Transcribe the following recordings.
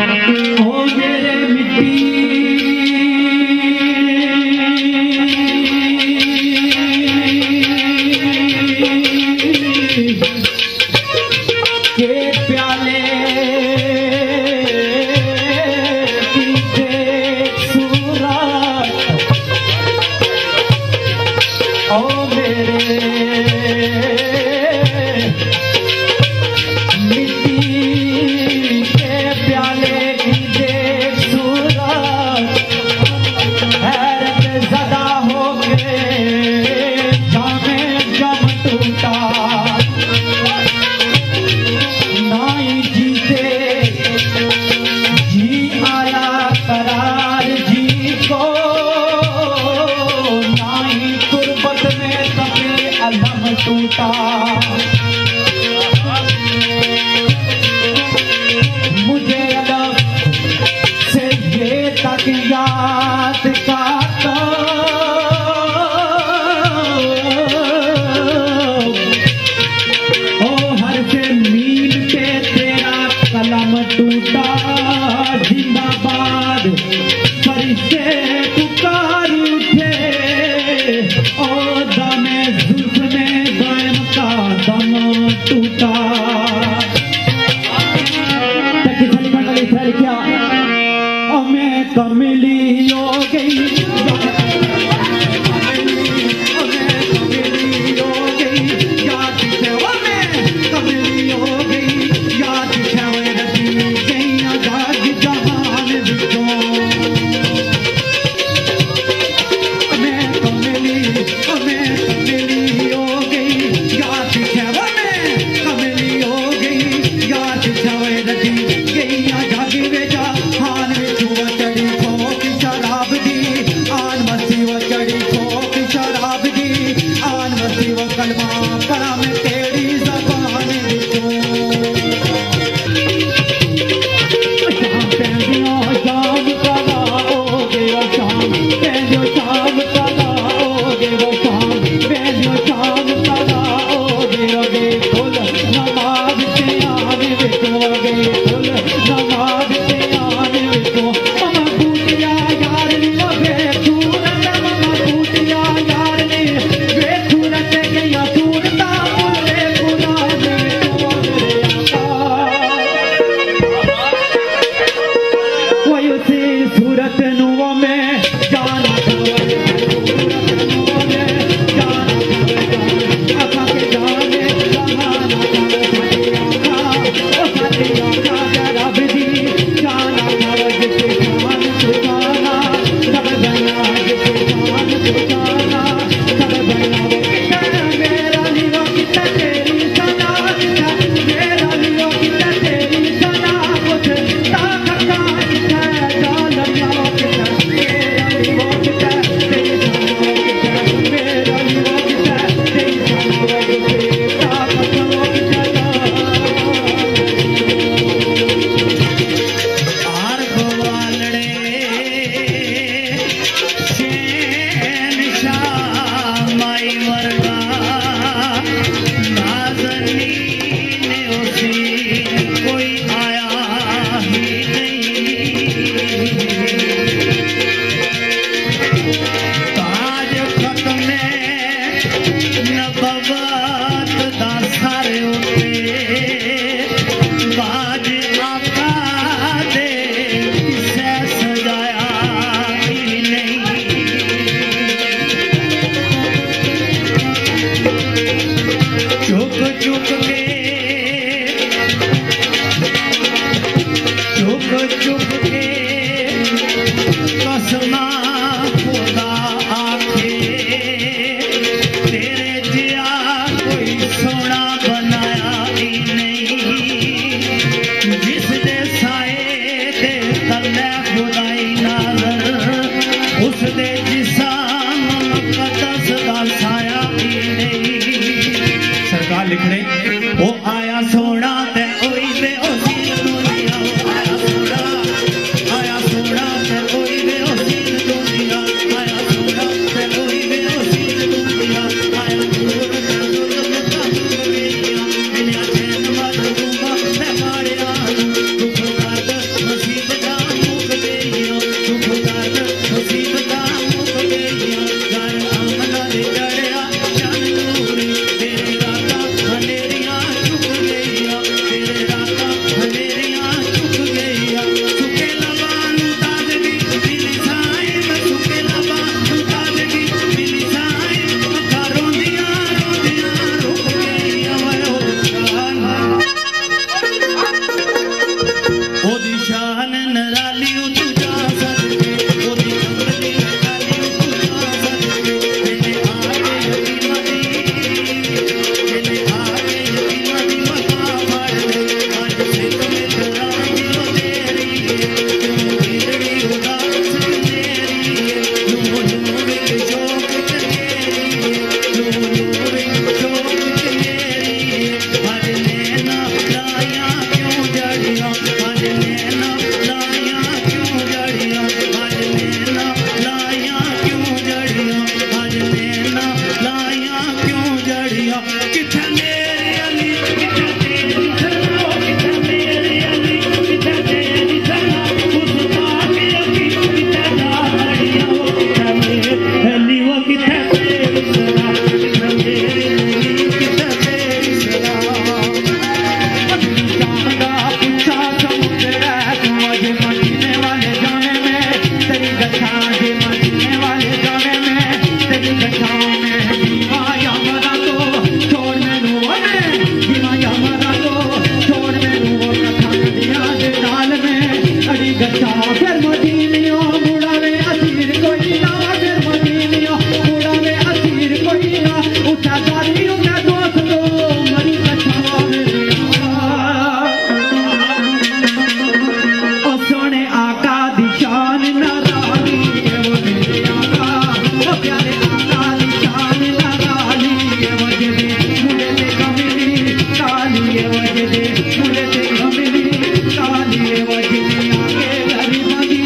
मुझे अलग से ये तक याद का ओ हर से मील पे तेरा कलम टूटा जिंदाबाद फरिश्ते पुकार उठे ओ दमे जुल्फ में गम का दम टूटा। क्या मैं कमली हो गई वजनी आगे गरीबां दी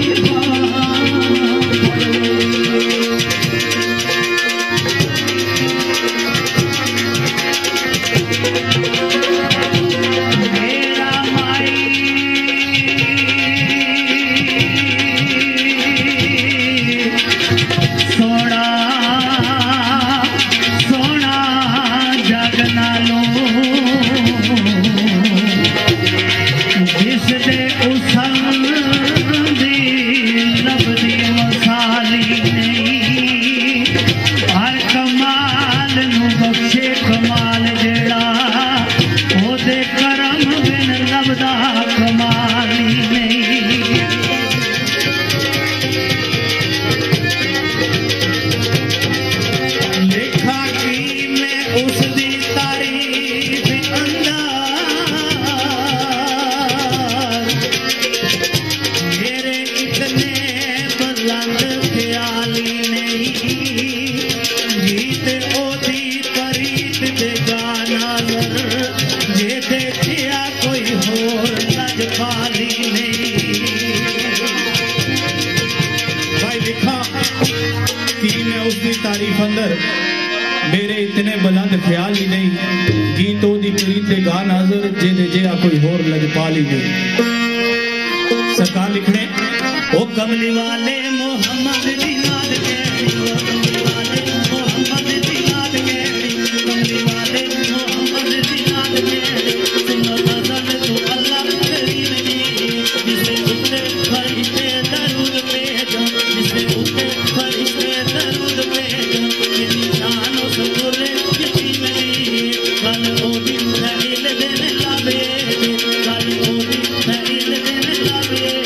तारीफ अंदर मेरे इतने बुलंद ख्याल ही नहीं गीत दी प्रीत दे गा नाजर जेदे जिहा कोई होर लजपाल ही नहीं। सरकार लिखने ओ कमली वाले मोहम्मद दी नाद कहड़ी, कमली वाले मोहम्मद दी नाद कहड़ी, कमली वाले मोहम्मद दी नाद कहड़ी, सुनो गजल तो अल्लाह करीम दी जिससे उठे फरिश्ते दरूद भेजो, जिससे उठे फरिश्ते दरूद भेजो, जिसकी शान उस पूरे यतीम दी कल ओदी महल दिन लावे, कल ओदी महल दिन लावे।